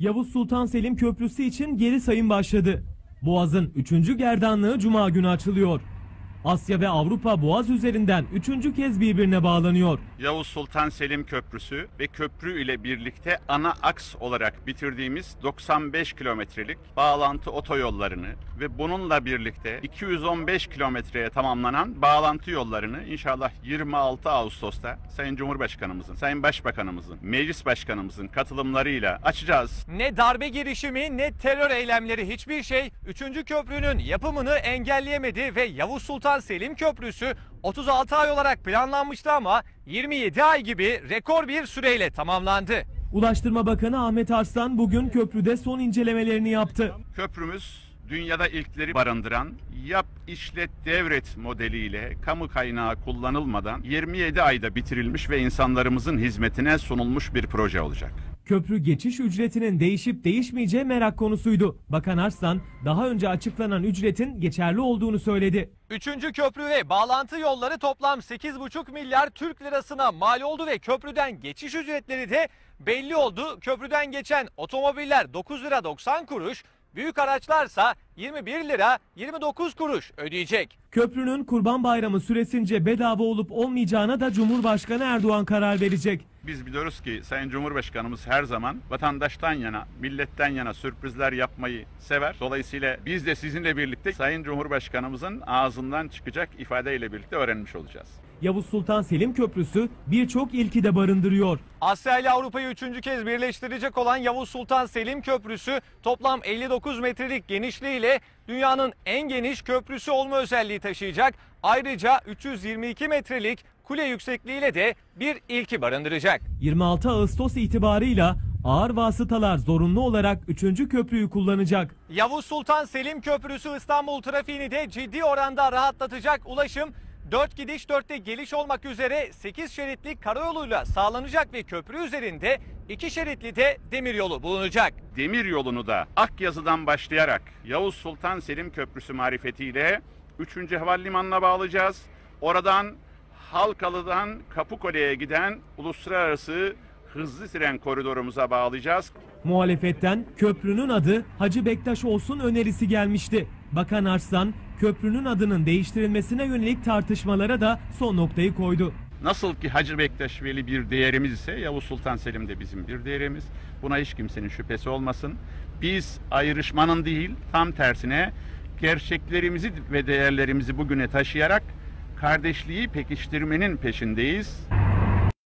Yavuz Sultan Selim Köprüsü için geri sayım başladı. Boğaz'ın 3. gerdanlığı Cuma günü açılıyor. Asya ve Avrupa Boğaz üzerinden 3. kez birbirine bağlanıyor. Yavuz Sultan Selim Köprüsü ve köprü ile birlikte ana aks olarak bitirdiğimiz 95 kilometrelik bağlantı otoyollarını ve bununla birlikte 215 kilometreye tamamlanan bağlantı yollarını inşallah 26 Ağustos'ta Sayın Cumhurbaşkanımızın, Sayın Başbakanımızın, Meclis Başkanımızın katılımlarıyla açacağız. Ne darbe girişimi ne terör eylemleri, hiçbir şey 3. köprünün yapımını engelleyemedi ve Yavuz Sultan Selim Köprüsü 36 ay olarak planlanmıştı ama 27 ay gibi rekor bir süreyle tamamlandı. Ulaştırma Bakanı Ahmet Arslan bugün köprüde son incelemelerini yaptı. Köprümüz dünyada ilkleri barındıran yap, işlet, devret modeliyle kamu kaynağı kullanılmadan 27 ayda bitirilmiş ve insanlarımızın hizmetine sunulmuş bir proje olacak. Köprü geçiş ücretinin değişip değişmeyeceği merak konusuydu. Bakan Arslan daha önce açıklanan ücretin geçerli olduğunu söyledi. 3. köprü ve bağlantı yolları toplam 8,5 milyar Türk lirasına mal oldu ve köprüden geçiş ücretleri de belli oldu. Köprüden geçen otomobiller 9 lira 90 kuruş, büyük araçlarsa 21 lira 29 kuruş ödeyecek. Köprünün Kurban Bayramı süresince bedava olup olmayacağına da Cumhurbaşkanı Erdoğan karar verecek. Biz biliyoruz ki Sayın Cumhurbaşkanımız her zaman vatandaştan yana, milletten yana sürprizler yapmayı sever. Dolayısıyla biz de sizinle birlikte Sayın Cumhurbaşkanımızın ağzından çıkacak ifadeyle birlikte öğrenmiş olacağız. Yavuz Sultan Selim Köprüsü birçok ilki de barındırıyor. Asya ile Avrupa'yı 3. kez birleştirecek olan Yavuz Sultan Selim Köprüsü toplam 59 metrelik genişliğiyle dünyanın en geniş köprüsü olma özelliği taşıyacak. Ayrıca 322 metrelik kule yüksekliğiyle de bir ilki barındıracak. 26 Ağustos itibarıyla ağır vasıtalar zorunlu olarak 3. köprüyü kullanacak. Yavuz Sultan Selim Köprüsü İstanbul trafiğini de ciddi oranda rahatlatacak. Ulaşım 4 gidiş 4 de geliş olmak üzere 8 şeritli karayoluyla sağlanacak ve köprü üzerinde 2 şeritli de demiryolu bulunacak. Demiryolunu da Akyazı'dan başlayarak Yavuz Sultan Selim Köprüsü marifetiyle 3. Havalimanı'na bağlayacağız. Oradan Halkalı'dan Kapıkule'ye giden uluslararası hızlı tren koridorumuza bağlayacağız. Muhalefetten köprünün adı Hacı Bektaş olsun önerisi gelmişti. Bakan Arslan köprünün adının değiştirilmesine yönelik tartışmalara da son noktayı koydu. Nasıl ki Hacı Bektaş Veli bir değerimiz ise Yavuz Sultan Selim de bizim bir değerimiz. Buna hiç kimsenin şüphesi olmasın. Biz ayrışmanın değil, tam tersine gerçeklerimizi ve değerlerimizi bugüne taşıyarak kardeşliği pekiştirmenin peşindeyiz.